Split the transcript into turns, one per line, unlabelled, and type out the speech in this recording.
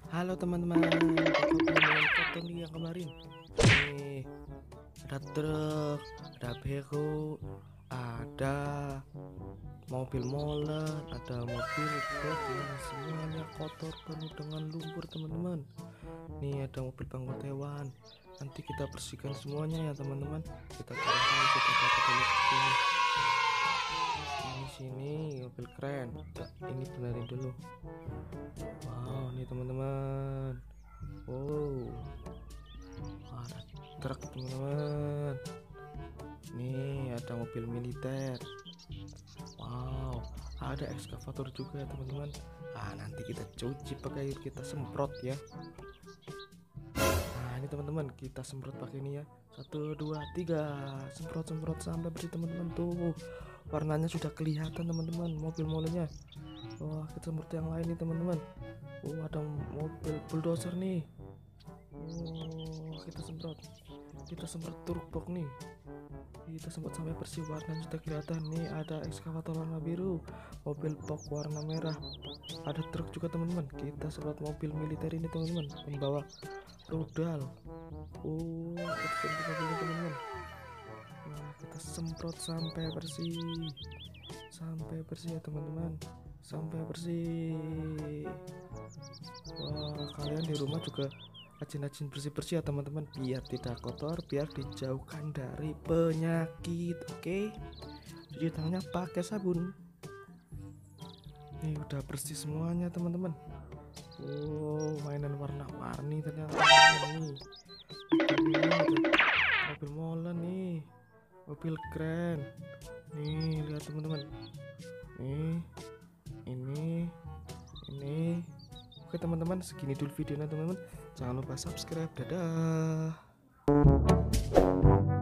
Halo teman-teman, kakak punya foto nih yang kemarin. Nih, ada truk, ada beko, ada mobil molen, ada mobil box yang semuanya kotor penuh dengan lumpur teman-teman. Nih ada mobil bangkot hewan. Nanti kita bersihkan semuanya ya teman-teman. Kita taruh dulu sini. Sini mobil keren. Ini benerin dulu. Wow, nih teman-teman. Wow, ada truk teman-teman. Nih ada mobil militer. Wow, ada ekskavator juga ya teman-teman. Nanti kita cuci pakai air, kita semprot ya. Ini teman-teman, kita semprot pakai ini ya. 1 2 3, semprot sampai bersih teman-teman. Tuh warnanya sudah kelihatan teman-teman, mobil mobilnya. Wah, kita semprot yang lain nih teman-teman. Ada mobil bulldozer nih. Kita semprot truk box nih. Kita semprot sampai bersih, warnanya sudah kelihatan nih. Ada ekskavator warna biru, mobil box warna merah, ada truk juga teman-teman. Kita semprot mobil militer ini teman-teman, pembawa rudal. Kita semprot mobilnya teman-teman. Kita semprot sampai bersih ya teman-teman, sampai bersih. Kalian di rumah juga rajin-rajin bersih-bersih ya teman-teman, biar tidak kotor, biar dijauhkan dari penyakit. Oke, cuci tangannya pakai sabun. Nih udah bersih semuanya teman-teman. Mainan warna-warni ternyata nih. Mobil molen nih, mobil keren nih, lihat teman-teman. Nih, ini. Oke teman-teman, segini dulu videonya teman-teman. Jangan lupa subscribe. Dadah.